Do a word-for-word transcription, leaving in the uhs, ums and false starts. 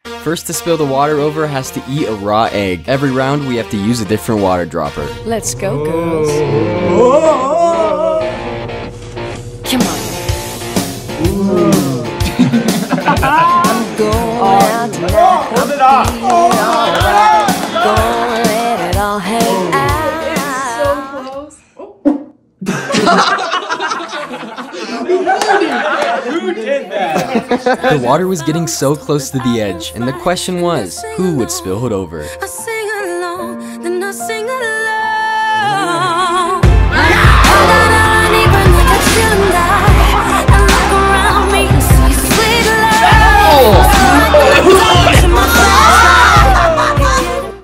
First to spill the water over has to eat a raw egg. Every round we have to use a different water dropper. Let's go, girls. Come on. I'm going out tonight. Hold it off. Gonna let it all hang out. Who did that? The water was getting so close to the edge, and the question was, who would spill it over? I say